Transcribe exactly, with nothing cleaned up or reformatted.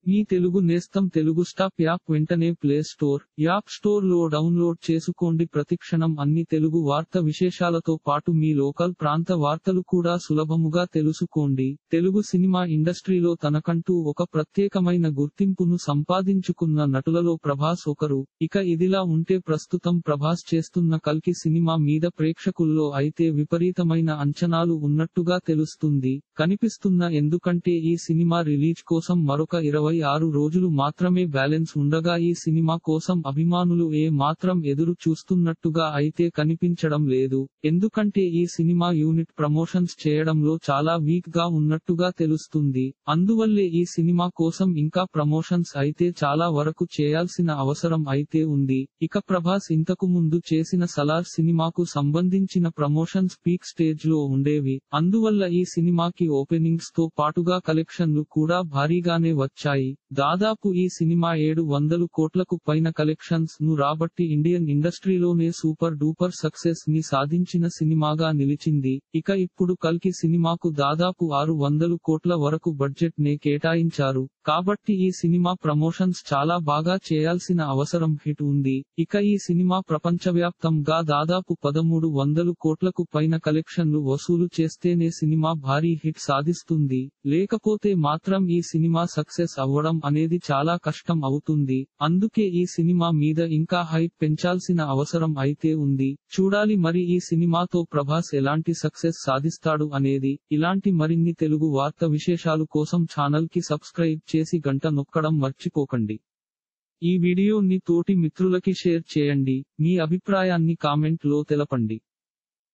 మీ తెలుగు నేస్తం Telugu stop app వెంటనే play store, app store లో డౌన్లోడ్ చేసుకోండి. ప్రతిక్షణం అన్ని తెలుగు వార్త విశేషాలతో పాటు మీ లోకల్ ప్రాంత వార్తలు కూడా సులభముగా తెలుసుకోండి. తెలుగు సినిమా ఇండస్ట్రీలో తనకంటూ ఒక ప్రత్యేకమైన గుర్తింపును సంపాదించుకున్న నటులలో ప్రభాస్ ఒకరు. ఇక ఇదిలా ఉంటే ప్రస్తుతం ప్రభాస్ చేస్తున్న కల్కి సినిమా మీద ప్రేక్షకుల్లో అయితే విపరీతమైన అంచనాలు ఉన్నట్టుగా తెలుస్తుంది, కనిపిస్తున్న. ఎందుకంటే ఈ సినిమా రిలీజ్ కోసం మరొక ఇరవై ఆరు రోజులు మాత్రమే బ్యాలెన్స్ ఉండగా ఈ సినిమా కోసం అభిమానులు ఏ మాత్రం ఎదురు చూస్తున్నట్టుగా అయితే కనిపించడం లేదు. ఎందుకంటే ఈ సినిమా యూనిట్ ప్రమోషన్స్ చేయడంలో చాలా వీక్ గా ఉన్నట్టుగా తెలుస్తుంది. అందువల్లే ఈ సినిమా కోసం ఇంకా ప్రమోషన్స్ అయితే చాలా వరకు చేయాల్సిన అవసరం అయితే ఉంది. ఇక ప్రభాస్ ఇంతకు ముందు చేసిన సలార్ సినిమాకు సంబంధించిన ప్రమోషన్స్ పీక్ స్టేజ్ లో ఉండేవి. అందువల్ల ఈ సినిమాకి ఓపెనింగ్స్ తో పాటుగా కలెక్షన్లు కూడా భారీగానే వచ్చాయి. దాదాపు ఈ సినిమా ఏడు వందలు కోట్లకు పైన కలెక్షన్స్ ను రాబట్టి ఇండియన్ ఇండస్ట్రీలోనే సూపర్ డూపర్ సక్సెస్ ని సాధించిన సినిమాగా నిలిచింది. ఇక ఇప్పుడు కల్కి సినిమాకు దాదాపు ఆరు వందలు కోట్ల వరకు బడ్జెట్ నే కేటాయించారు. కాబట్టి ఈ సినిమా ప్రమోషన్స్ చాలా బాగా చేయాల్సిన అవసరం హిట్ ఉంది. ఇక ఈ సినిమా ప్రపంచవ్యాప్తంగా దాదాపు పదమూడు వందలు కోట్లకు పైన కలెక్షన్లు వసూలు చేస్తేనే సినిమా భారీ హిట్ సాధిస్తుంది. లేకపోతే మాత్రం ఈ సినిమా సక్సెస్ అవ్వడం అనేది చాలా కష్టం అవుతుంది. అందుకే ఈ సినిమా మీద ఇంకా హైప్ పెంచాల్సిన అవసరం అయితే ఉంది. చూడాలి మరి ఈ సినిమాతో ప్రభాస్ ఎలాంటి సక్సెస్ సాధిస్తాడు అనేది. ఇలాంటి మరిన్ని తెలుగు వార్త విశేషాలు కోసం ఛానల్ కి సబ్స్క్రైబ్ చేసి గంట నొక్కడం మర్చిపోకండి. ఈ వీడియోని తోటి మిత్రులకి షేర్ చేయండి. మీ అభిప్రాయాన్ని కామెంట్ లో తెలపండి.